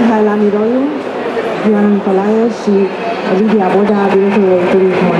Mihaela Miroiu, Ioana Nicolae și Lidia Boda, directorul Editurii Humanitate.